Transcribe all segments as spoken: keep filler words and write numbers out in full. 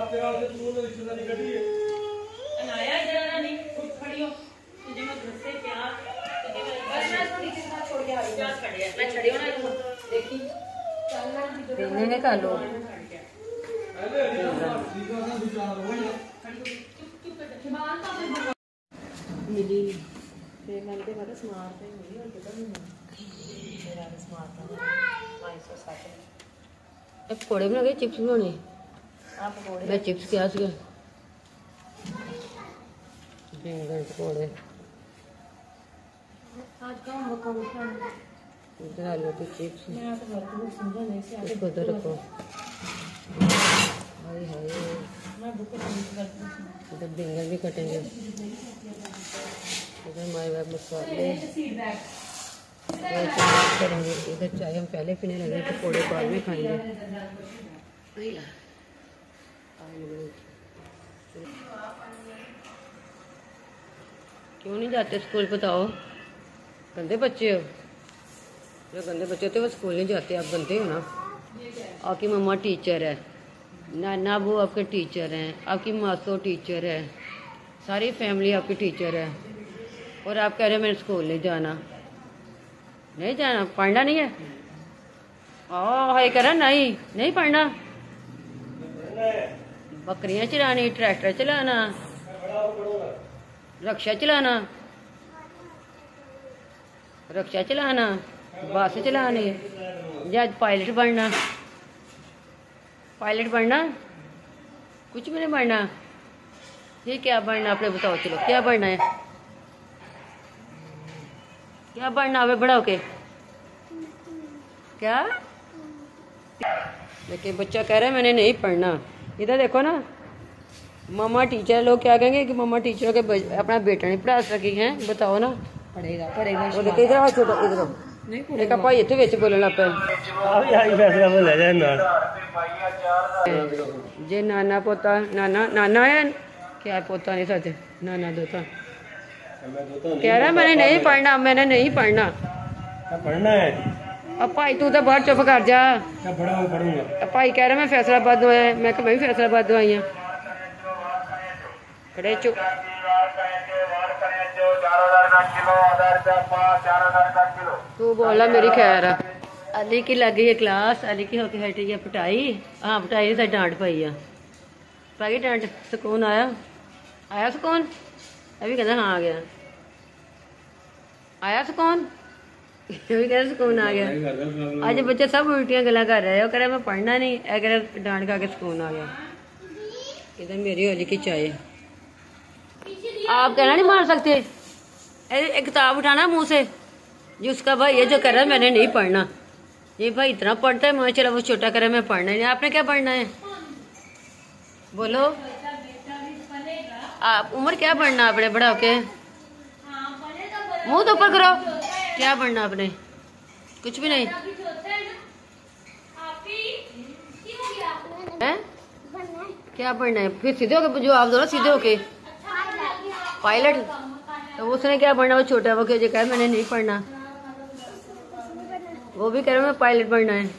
मिली फिर मैंने तो पता स्मार्ट पे मिली और कितना मिला मेरा स्मार्ट पाँच सौ साठ पकौड़े बनाए चिप्स बनाने आप पकौड़े मैं चिप्स क्या सीगा बैंगन पकौड़े आज का मौका उठा इधर आलू की चिप्स मैं तो घर को समझा नहीं से आगे उधर रखो हाय हाय मैं बुक समझ करती हूं इधर बैंगन भी कटेंगे इधर माय बाप मसाले करेंगे इधर चाय हम पहले पीने लगे पकौड़े बाद में खाएंगे क्यों नहीं जाते स्कूल बताओ गंदे बच्चे हो जो गंदे बच्चे होते वो स्कूल नहीं जाते आप गंदे हो ना आपकी मम्मा टीचर है नाना वो आपके टीचर हैं आपकी मासो टीचर है सारी फैमिली आपकी टीचर है और आप कह रहे हो मैंने स्कूल नहीं जाना नहीं जाना पढ़ना नहीं है ओ हाय करा नहीं नहीं पढ़ना बकरियां चलानी ट्रैक्टर चलाना रक्षा चलाना रक्षा चलाना बस चलानी या पायलट बनना पायलट बनना कुछ भी नहीं बनना ये क्या बनना आपने बताओ चलो क्या बनना है क्या बनना है बड़ा होके क्या देखिए बच्चा कह रहा है मैंने नहीं पढ़ना इधर देखो ना मम्मा टीचर लोग क्या कहेंगे कि मम्मा टीचरों के अपना बेटा नहीं पढ़ा सकी हैं बताओ ना पढ़ेगा पढ़ेगा वो देखिए इधर आओ छोटो इधर नहीं एक भाई इतने विच बोलने लग पे जे नाना पोता नाना नाना है क्या पोता नहीं सच नाना दोता कह रहा मैंने नहीं पढ़ना मैंने नहीं पढ़ना पढ़ना है अब भाई तू तो बाहर चुप कर जा पढ़ूंगा भाई कह रहा मैं फैसलाबाद दवाया मैं मैं भी फैसलाबाद दवाई हूँ खड़े चुप तू बोला मेरी खैर अली की लगी है क्लास अली की होके हटी है पिटाई हाँ पिटाई तो डांट पाई है पाई डांट सुकून आया आया सुकून अभी कहना हाँ आ गया आया सुकून अभी कहना सुकून आ गया आज बच्चे सब उल्टियाँ गला कर रहे हैं वो कह रहा मैं पढ़ना नहीं ऐ कह रहा डांट खा के सुकून आ गया इधर मेरी होली की चाय आप कहना नहीं मार सकते एक किताब उठाना मुंह से जी उसका भाई ये जो कर रहा है मैंने नहीं पढ़ना ये भाई इतना पढ़ता है मैं चला वो छोटा कर रहा है मैं पढ़ना नहीं आपने क्या पढ़ना है बोलो आप उम्र क्या पढ़ना आपने बड़ा होके मुंह तो ऊपर करो क्या पढ़ना आपने कुछ भी नहीं है क्या पढ़ना है फिर सीधे होके जो आप दो ना सीधे होके पायलट तो उसने क्या पढ़ना वो छोटा वो जो कह मैंने नहीं पढ़ना वो भी कह रहा मैं पायलट बनना है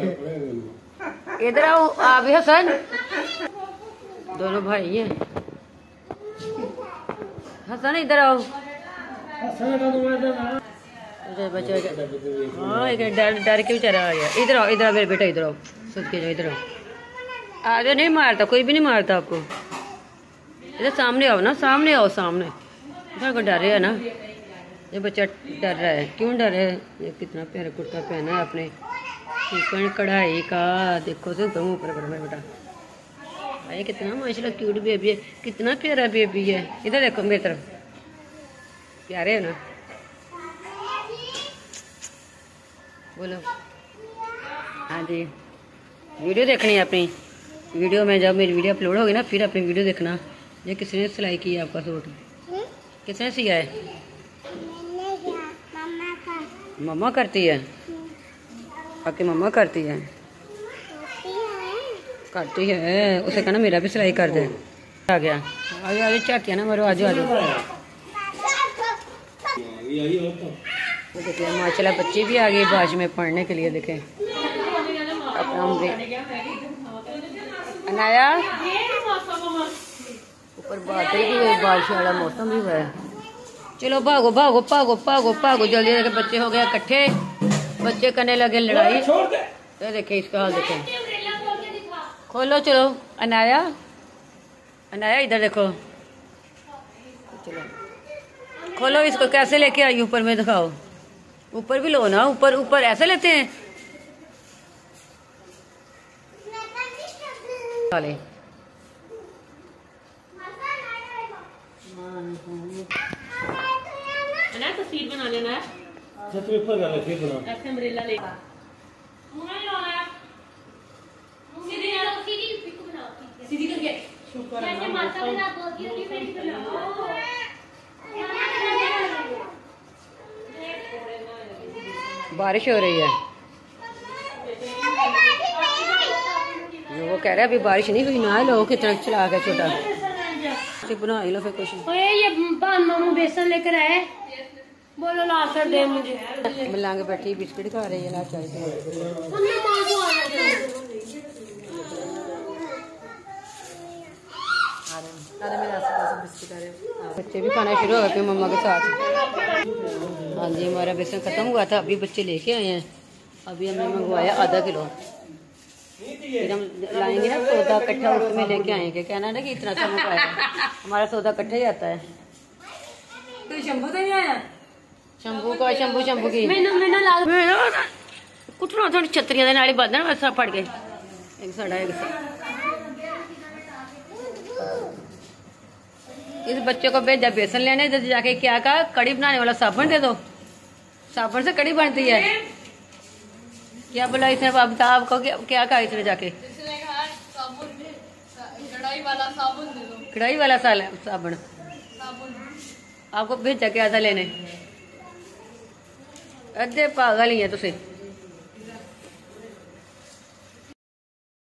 इधर आओ आप भी हसन दोनों भाई हैं हसन इधर आओ बच्चा हाँ डर डर के बेचारा आ गया इधर आओ इधर आओ मेरे बेटा इधर आओ सुध के जाओ इधर आओ आज नहीं मारता कोई भी नहीं मारता आपको इधर सामने आओ ना सामने आओ सामने इधर को डर रहे है ना ये बच्चा डर रहा है क्यों डर है ये कितना प्यारा कुर्ता पहना है आपने चिकन कढ़ाई का देखो से दो ऊपर करो मेरा बेटा भाई कितना माशाल्लाह क्यूट बेबी है कितना प्यारा बेबी है इधर देखो मेरी तरफ प्यारे है ना बोलो हाँ जी वीडियो देखनी है अपनी वीडियो में जब मेरी वीडियो अपलोड होगी ना फिर अपनी वीडियो देखना ये किसने सिलाई की है आपका सूट किसने सिया है मम्मा करती है आपकी मम्मा करती है करती है उसे कहना मेरा भी सिलाई कर दे आ गया अभी अभी चाकिया ना मरो आज आज देखिए माशाल्लाह बच्चे भी आ गए बाज में पढ़ने के लिए देखें अपना अनाया ऊपर बादल भी है, बारिश वाला मौसम भी हुआ है। चलो भागो भागो भागो भागो भागो जल्दी जल्दी। बच्चे हो गए इकट्ठे, बच्चे करने लगे लड़ाई। ये देखे इसका हाल देखे। खोलो चलो अनाया, अनाया इधर देखो। चलो खोलो इसको। कैसे लेके आई ऊपर में दिखाओ। ऊपर भी लो ना, ऊपर ऊपर ऐसे लेते हैं। वाले ना तस्वीर बना लेना है। छत पे ऊपर कर फिर बना। ऐसे अम्ब्रेला लेगा। सीधी सीधी पिक बनाओ। सीधी करके शुक्र है। जैसे माता बना बोलती होगी मेरी बनाओ। बारिश हो रही है। वो कह रहा है अभी बारिश नहीं हुई, ना लो कितना चला गया छोटा। बना ही लो फिर कुछ। ये मामू बेसन लेकर आए, बोलो ला कर दे मुझे। मिलांगे बैठी बिस्किट खा रही है ना चाय से। बच्चे भी खाना शुरू हो गए मम्मा के साथ। हाँ जी हमारा बेसन खत्म हुआ था, अभी बच्चे लेके आए हैं। अभी हमने मंगवाया आधा किलो। फिर हम लाएंगे ना सौदा इकट्ठा, उसमें लेके आएंगे। कहना ना कि इतना सा मंगवाया, हमारा सौदा इकट्ठा ही आता है। तो शंभू तो नहीं आया। शंभू का शंभू शंभू की मैंने मैंने ला कुछ ना थोड़ी छतरियां दे नाल बांधना वैसा फट गए। एक साड़ा एक इस बच्चे को भेजा बेसन लेने, इधर जाके क्या कहा कड़ी बनाने वाला साबुन दे दो। साबुन से कड़ी बनती है क्या? बोला इसने अब आपको क्या, क्या कहा इसने जाके? इसने कहा साबुन कढ़ाई वाला साबुन दे दो। कढ़ाई वाला साल साबुन साबुन आपको भेजा क्या था लेने? अद्धे पागल ही है तुसे।